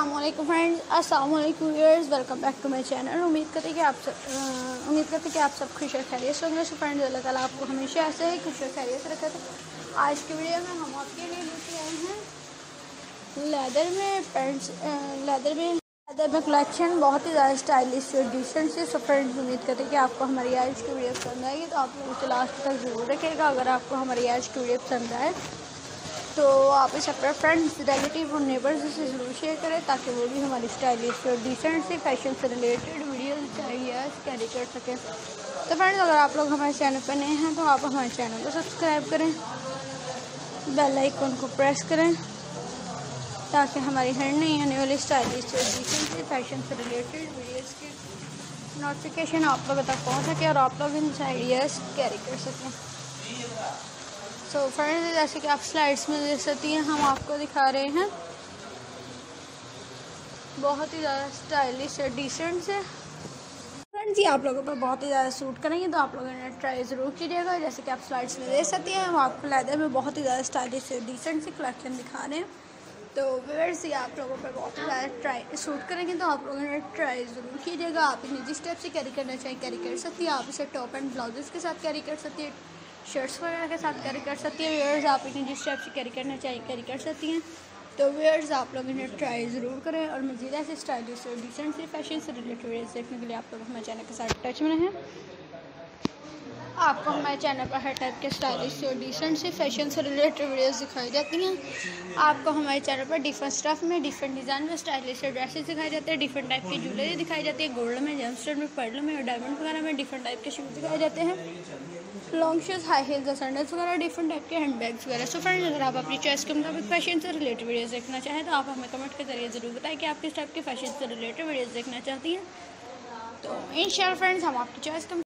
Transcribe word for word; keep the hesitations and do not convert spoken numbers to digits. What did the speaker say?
अस्सलामुअलैकुम फ्रेंड्स, अस्सलामुअलैकुम viewers, welcome back to my channel. उम्मीद करते हैं कि आप सब उम्मीद करते हैं कि आप सब खुश और खैरियत से होंगे। सो फ्रेंड्स, अल्लाह ताला आपको हमेशा ऐसे ही खुश और खैरियत रखे। तो आज की वीडियो में हम आपके लिए लेके आए हैं लेदर में पैंट्स, लेदर में लेदर में कलेक्शन बहुत ही ज़्यादा स्टाइलिश और डिसेंट से। सो फ्रेंड्स, उम्मीद करते हैं कि आपको हमारी आज की वीडियो पसंद आएगी, तो आप लोग इसे लास्ट तक ज़रूर रखिएगा। अगर आपको हमारी आज की वीडियो पसंद आए तो आप इसे अपने फ्रेंड्स, रिलेटिव और नेबर्स से ज़रूर शेयर करें, ताकि वो भी हमारी स्टाइलिश और डिसेंट से फैशन से रिलेटेड वीडियोस चाहिए कैरी कर सकें। तो फ्रेंड्स, अगर आप लोग हमारे चैनल पर नए हैं तो आप हमारे चैनल को सब्सक्राइब करें, बेल आइकन को प्रेस करें, ताकि हमारी हर नई आने वाली स्टाइलिश और डिसेंट से फैशन से रिलेटेड वीडियोज़ की नोटिफिकेशन आप लोगों तक पहुँच सके और आप लोग इन आइडियाज़ कैरी कर सकें। सो so, फ्रेंड्स, जैसे कि आप स्लाइड्स में देख सकती हैं, हम आपको दिखा रहे हैं बहुत ही ज़्यादा स्टाइलिश और डिसेंट से। फ्रेंड्स, ये आप लोगों पर बहुत ही ज़्यादा सूट करेंगे, तो आप लोगों ने ट्राई ज़रूर कीजिएगा। जैसे कि आप स्लाइड्स में देख सकती हैं, हम आपको लेदर में बहुत ही ज़्यादा स्टाइलिश और डिसेंट से कलेक्शन दिखा रहे हैं। तो व्यूअर्स, ये आप लोगों पर बहुत ही ज़्यादा ट्राई सूट करेंगे, तो आप लोगों ने ट्राई ज़रूर कीजिएगा। आप इन्हें जिस टाइप से कैरी करना चाहिए कैरी कर सकती है। आप इसे टॉप एंड ब्लाउजेस के साथ कैरी कर सकती है, शर्ट्स वगैरह के साथ कैरी कर सकती है। व्यूअर्स, आप इन्हें जिस टाइप से कैरी करना चाहिए कैरी कर सकती हैं। तो व्यूअर्स, आप लोग इन्हें ट्राई ज़रूर करें और मज़ीद ऐसे स्टाइलिश और डिसेंट से फैशन से रिलेटेड वीडियोस देखने के लिए आप लोग हमारे चैनल के साथ टच में रहें। आपको हमारे चैनल पर हर टाइप के स्टाइलिश और डिसेंट से फैशन से रिलेटेड वीडियोस दिखाई जाती हैं। आपको हमारे चैनल पर डिफरेंट स्टफ में, डिफरेंट डिज़ाइन में स्टाइलिश ड्रेसेस दिखाई जाते हैं, डिफरेंट टाइप की ज्वेलरी दिखाई जाती है, गोल्ड में, जेमस्टोन में, पर्ल में और डायमंड वगैरह में डिफरेंट टाइप के शूज़ दिखाए जाते हैं, लॉन्ग शूज़, हाई हील्स और सैंडल्स वगैरह, डिफरेंट टाइप के हैंड बैग्स वगैरह। सो फ्रेंड्स, अगर आप अपनी चॉइस के मुताबिक फैशन से रिलेटेड वीडियोस देखना चाहें तो आप हमें कमेंट के जरिए ज़रूर बताएं कि आप किस टाइप के फैशन से रिलेटेड वीडियोस देखना चाहती हैं। तो इंशाल्लाह फ्रेंड्स, हम आपकी चॉइस